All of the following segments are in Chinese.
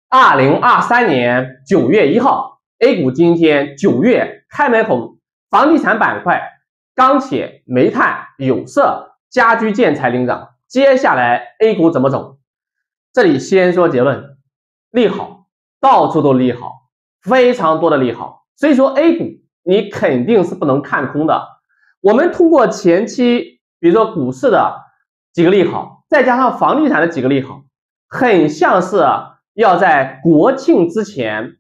2023年9月1号 ，A 股今天9月开门红，房地产板块、钢铁、煤炭、有色、家居建材领涨。接下来 A 股怎么走？这里先说结论，利好，到处都利好，非常多的利好。所以说 A 股你肯定是不能看空的。我们通过前期，比如说股市的几个利好，再加上房地产的几个利好，很像是要在国庆之前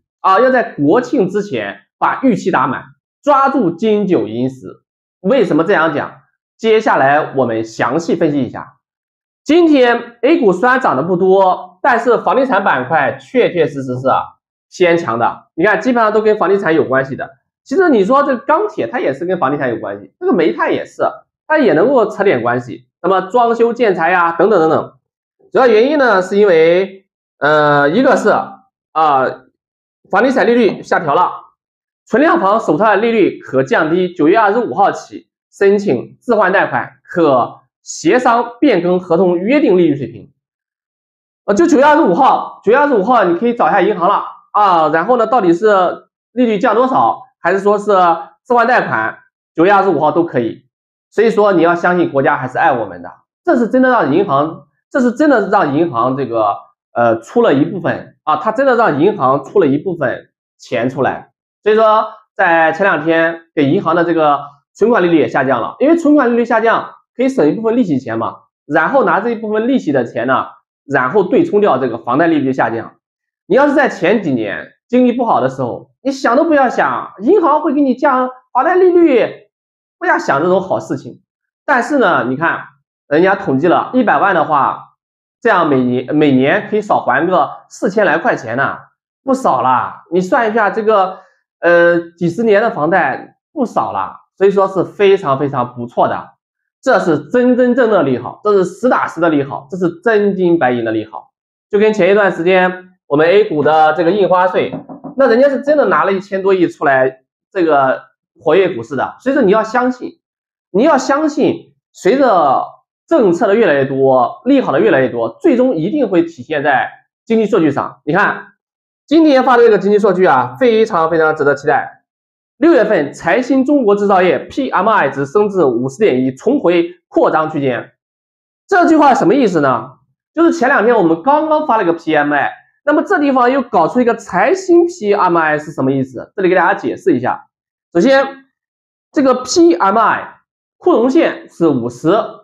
把预期打满，抓住金九银十。为什么这样讲？接下来我们详细分析一下。今天 A 股虽然涨得不多，但是房地产板块确实是先强的。你看，基本上都跟房地产有关系的。其实你说这个钢铁，它也是跟房地产有关系，这个煤炭也是，它也能够扯点关系。那么装修建材呀，等等等等，主要原因呢，是因为一个是房地产利率下调了，存量房首套利率可降低，9月25号起申请置换贷款可协商变更合同约定利率水平。就9月25号你可以找一下银行了然后呢，到底是利率降多少，还是说是置换贷款，9月25号都可以。所以说你要相信国家还是爱我们的，这是真的让银行这个出了一部分它真的让银行出了一部分钱出来。所以说在前2天给银行的这个存款利率也下降了，因为存款利率下降可以省一部分利息钱嘛，然后拿这一部分利息的钱呢，然后对冲掉这个房贷利率下降。你要是在前几年经济不好的时候，你想都不要想，银行会给你降房贷利率，不要想这种好事情。但是呢，你看人家统计了100万的话，这样每年可以少还个4000来块钱呢，不少了。你算一下这个几十年的房贷不少了，所以说是非常非常不错的。这是真的利好，这是实打实的利好，这是真金白银的利好。就跟前一段时间我们 A 股的这个印花税，那人家是真的拿了1000多亿出来这个活跃股市的。所以说你要相信随着政策的越来越多，利好的越来越多，最终一定会体现在经济数据上。你看今天发的这个经济数据非常非常值得期待。6月份财新中国制造业 PMI 值升至 50.1， 重回扩张区间。这句话什么意思呢？就是前2天我们刚刚发了个 PMI， 那么这地方又搞出一个财新 PMI 是什么意思？这里给大家解释一下。首先这个 PMI 库容线是50，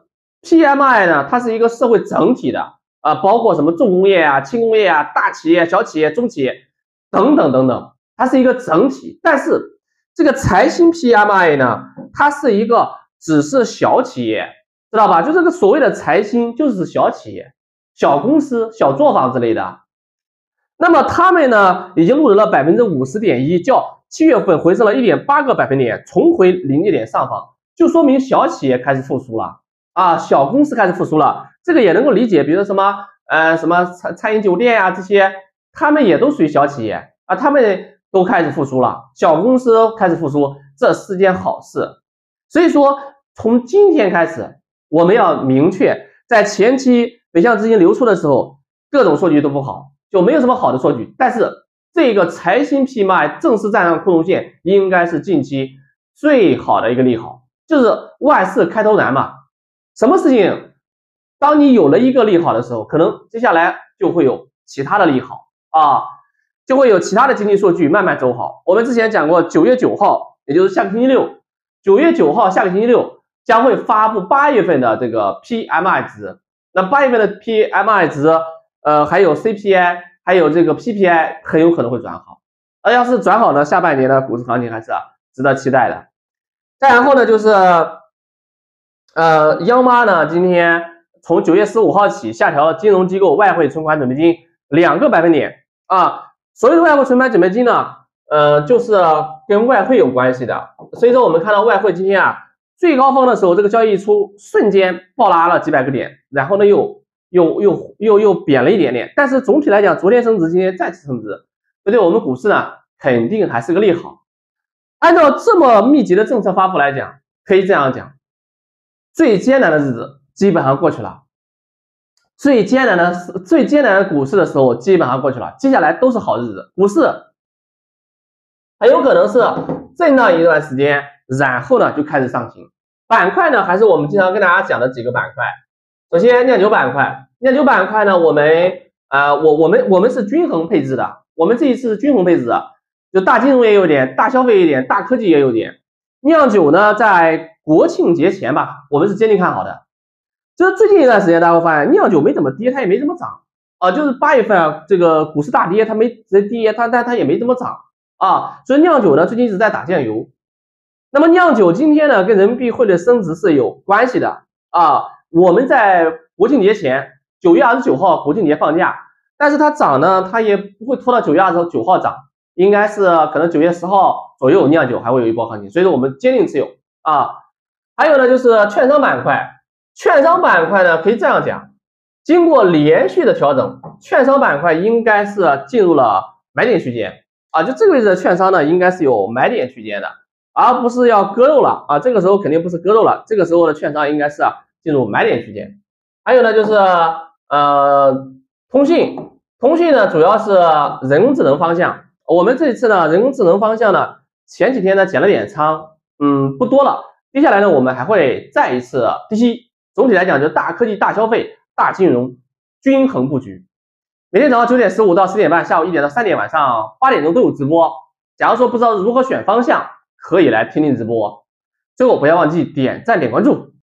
PMI 呢它是一个社会整体的包括什么重工业轻工业大企业、小企业、中企业等等等等，它是一个整体。但是这个财新 PMI 呢，它是一个只是小企业，知道吧？就这个所谓的财新就是小企业、小公司、小作坊之类的。那么他们呢已经录得了 50.1%， 较7月份回升了 1.8个百分点，重回临界点上方，就说明小企业开始复苏了小公司开始复苏了。这个也能够理解，比如说什么餐饮酒店这些，他们也都属于小企业他们都开始复苏了，小公司开始复苏，这是件好事。所以说从今天开始，我们要明确，在前期北向资金流出的时候，各种数据都不好，就没有什么好的数据。但是这个财新 PMI 正式站上库容线，应该是近期最好的一个利好。就是万事开头难嘛，什么事情当你有了一个利好的时候，可能接下来就会有其他的利好就会有其他的经济数据慢慢走好。我们之前讲过，9月9号，也就是下个星期六，9月9号下个星期六将会发布8月份的这个 PMI 值。那8月份的 PMI 值，还有 CPI， 还有这个 PPI 很有可能会转好。要是转好呢，下半年的股市行情还是值得期待的。再然后呢，就是央妈呢今天从9月15号起下调金融机构外汇存款准备金2个百分点所谓的外汇存款准备金呢，就是跟外汇有关系的。所以说我们看到外汇今天最高峰的时候，这个交易一出，瞬间暴拉了几百个点，然后呢又贬了一点点。但是总体来讲，昨天升值，今天再次升值，这对我们股市呢肯定还是个利好。按照这么密集的政策发布来讲，可以这样讲，最艰难的日子基本上过去了， 最艰难的股市的时候基本上过去了，接下来都是好日子。股市很有可能是震荡一段时间，然后呢就开始上行。板块呢，还是我们经常跟大家讲的几个板块。首先酿酒板块，酿酒板块呢，我们是均衡配置的，我们这一次是均衡配置的，就大金融也有点，大消费也有点，大科技也有点。酿酒呢，在国庆节前吧，我们是坚定看好的。就是最近一段时间，大家会发现酿酒没怎么跌，它也没怎么涨啊。就是8月份啊，这个股市大跌，它没直接跌，但它也没怎么涨啊。所以酿酒呢，最近一直在打酱油。那么酿酒今天呢，跟人民币汇率升值是有关系的啊。我们在国庆节前，9月29号国庆节放假，但是它涨呢，它也不会拖到9月29号涨，应该是可能9月10号左右酿酒还会有一波行情，所以说我们坚定持有啊。还有呢，就是券商板块。券商板块呢，可以这样讲，经过连续的调整，券商板块应该是进入了买点区间啊，就这个位置的券商呢，应该是有买点区间的，而不是要割肉了啊，这个时候肯定不是割肉了，这个时候的券商应该是进入买点区间。还有呢，就是通讯呢，主要是人工智能方向，我们这一次呢，人工智能方向呢，前几天呢减了点仓，不多了，接下来呢，我们还会再一次低吸。总体来讲，就是大科技、大消费、大金融均衡布局。每天早上9点15到10点半，下午1点到3点，晚上8点钟都有直播。假如说不知道如何选方向，可以来听听直播。最后不要忘记点赞、点关注。